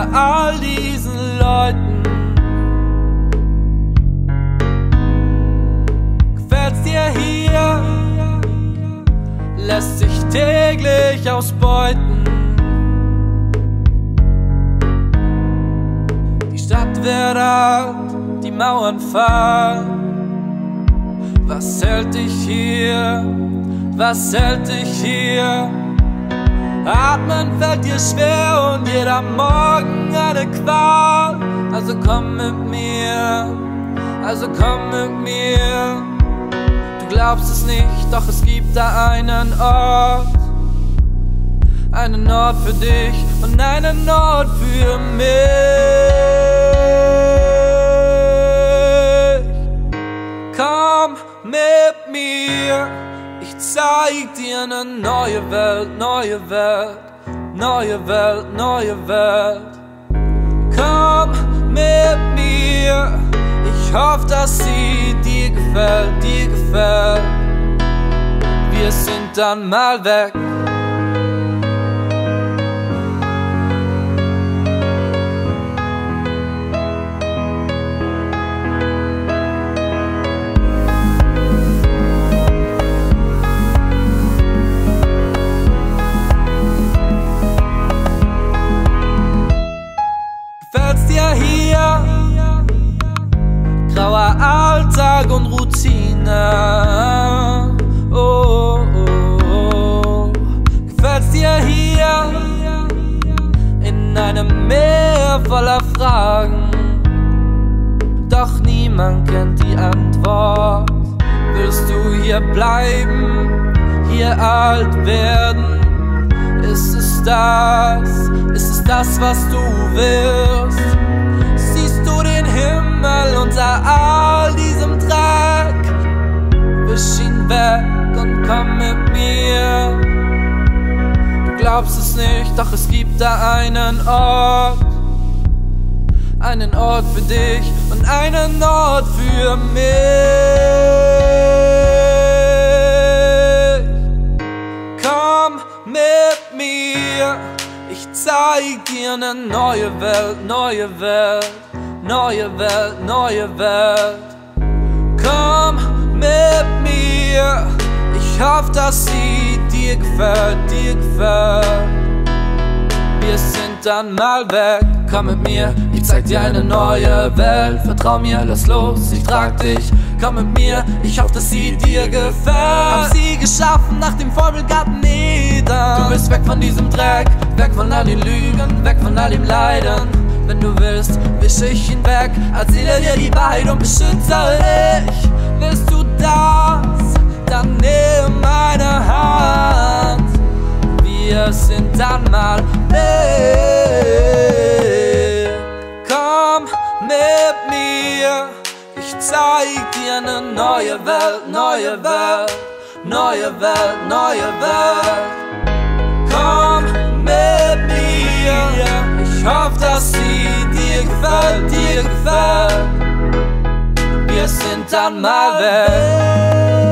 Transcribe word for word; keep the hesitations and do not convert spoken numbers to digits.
unter all diesen Leuten. Gefällt's dir hier? Lässt sich täglich ausbeuten. Die Stadt wird alt, die Mauern fallen. Was hält dich hier? Was hält dich hier? Atmen fällt dir schwer und jeder Morgen eine Qual. Also komm mit mir, also komm mit mir. Du glaubst es nicht, doch es gibt da einen Ort. Einen Ort für dich und einen Ort für mich. Komm mit mir, ich zeig dir eine neue Welt, neue Welt, neue Welt, neue Welt. Komm mit mir, ich hoffe, dass sie dir gefällt, dir gefällt. Wir sind dann mal weg. Gefällt's dir hier? Grauer Alltag und Routine. Oh, oh, oh. Gefällt's dir hier? In einem Meer voller Fragen. Doch niemand kennt die Antwort. Willst du hier bleiben? Hier alt werden? Ist es das? Ist es das, was du willst? Siehst du den Himmel unter all diesem Dreck? Wisch ihn weg und komm mit mir. Du glaubst es nicht, doch es gibt da einen Ort. Einen Ort für dich und einen Ort für mich. Komm mit mir, ich zeig dir eine neue Welt, neue Welt, neue Welt, neue Welt. Komm mit mir, ich hoffe, dass sie dir gefällt, dir gefällt. Wir sind dann mal weg, komm mit mir, ich zeig dir eine neue Welt. Vertrau mir, lass los, ich trag dich. Komm mit mir, ich hoffe, dass sie dir gefällt. Hab sie geschaffen nach dem Vorbild Garten Eden. Du bist weg von diesem Dreck, weg von all den Lügen, weg von all dem Leiden. Wenn du willst, wische ich ihn weg, erzähle dir die Wahrheit und beschütze dich. Willst du das? Dann nimm meine Hand. Wir sind dann mal weg. Komm mit mir, ich zeig dir eine neue Welt, neue Welt, neue Welt, neue Welt. Komm mit mir, ich hoffe, dass sie dir gefällt, dir gefällt. Wir sind dann mal weg.